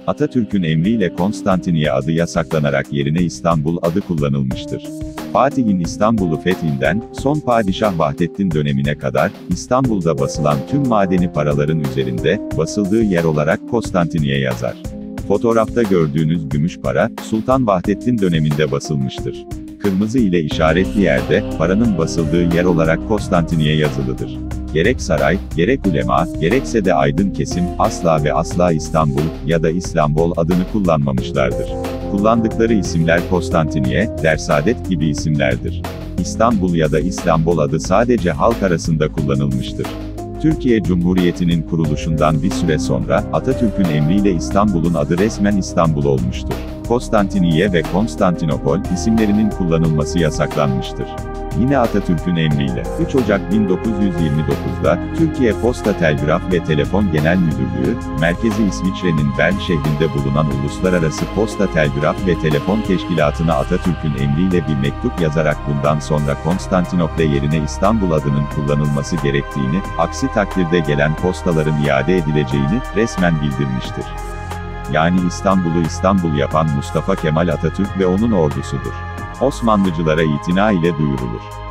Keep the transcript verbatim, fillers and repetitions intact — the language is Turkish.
Atatürk'ün emriyle Konstantiniye adı yasaklanarak yerine İstanbul adı kullanılmıştır. Fatih'in İstanbul'u fethinden, son padişah Vahdettin dönemine kadar, İstanbul'da basılan tüm madeni paraların üzerinde, basıldığı yer olarak Konstantiniye yazar. Fotoğrafta gördüğünüz gümüş para, Sultan Vahdettin döneminde basılmıştır. Kırmızı ile işaretli yerde, paranın basıldığı yer olarak Konstantiniye yazılıdır. Gerek saray, gerek ulema, gerekse de aydın kesim, asla ve asla İstanbul ya da İslambol adını kullanmamışlardır. Kullandıkları isimler Konstantiniye, Dersaadet gibi isimlerdir. İstanbul ya da İslambol adı sadece halk arasında kullanılmıştır. Türkiye Cumhuriyeti'nin kuruluşundan bir süre sonra, Atatürk'ün emriyle İstanbul'un adı resmen İstanbul olmuştur. Konstantiniye ve Konstantinopol isimlerinin kullanılması yasaklanmıştır. Yine Atatürk'ün emriyle, üç Ocak bin dokuz yüz yirmi dokuz'da, Türkiye Posta Telgraf ve Telefon Genel Müdürlüğü, merkezi İsviçre'nin Bern şehrinde bulunan Uluslararası Posta Telgraf ve Telefon Teşkilatı'na Atatürk'ün emriyle bir mektup yazarak bundan sonra Konstantinople yerine İstanbul adının kullanılması gerektiğini, aksi takdirde gelen postaların iade edileceğini, resmen bildirmiştir. Yani İstanbul'u İstanbul yapan Mustafa Kemal Atatürk ve onun ordusudur. Osmanlıcılara itina ile duyurulur.